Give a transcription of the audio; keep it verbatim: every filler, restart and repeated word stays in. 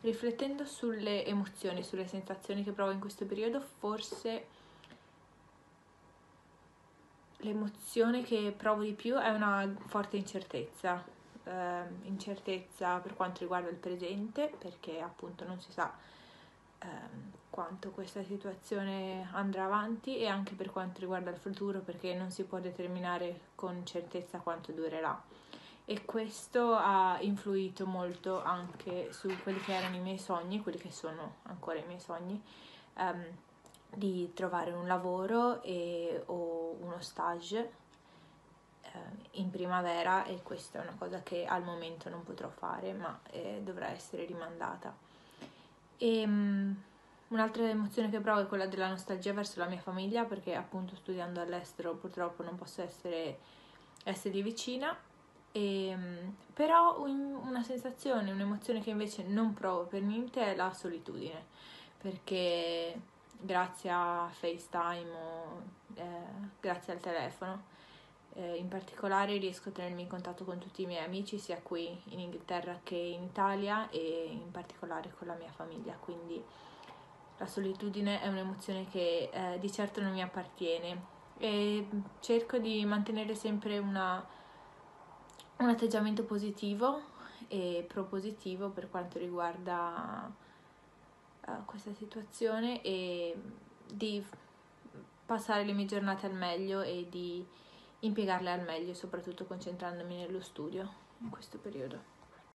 riflettendo sulle emozioni, sulle sensazioni che provo in questo periodo, forse l'emozione che provo di più è una forte incertezza, eh, incertezza per quanto riguarda il presente, perché appunto non si sa eh, quanto questa situazione andrà avanti, e anche per quanto riguarda il futuro, perché non si può determinare con certezza quanto durerà. E questo ha influito molto anche su quelli che erano i miei sogni, quelli che sono ancora i miei sogni, ehm, di trovare un lavoro e, o uno stage eh, in primavera, e questa è una cosa che al momento non potrò fare, ma eh, dovrà essere rimandata. E um, un'altra emozione che provo è quella della nostalgia verso la mia famiglia, perché appunto studiando all'estero purtroppo non posso essere essergli vicina. E, però un, una sensazione, un'emozione che invece non provo per niente è la solitudine, perché grazie a FaceTime o eh, grazie al telefono eh, in particolare riesco a tenermi in contatto con tutti i miei amici, sia qui in Inghilterra che in Italia, e in particolare con la mia famiglia, quindi la solitudine è un'emozione che eh, di certo non mi appartiene, e cerco di mantenere sempre una, un atteggiamento positivo e propositivo per quanto riguarda uh, questa situazione, e di passare le mie giornate al meglio e di impiegarle al meglio, soprattutto concentrandomi nello studio in questo periodo.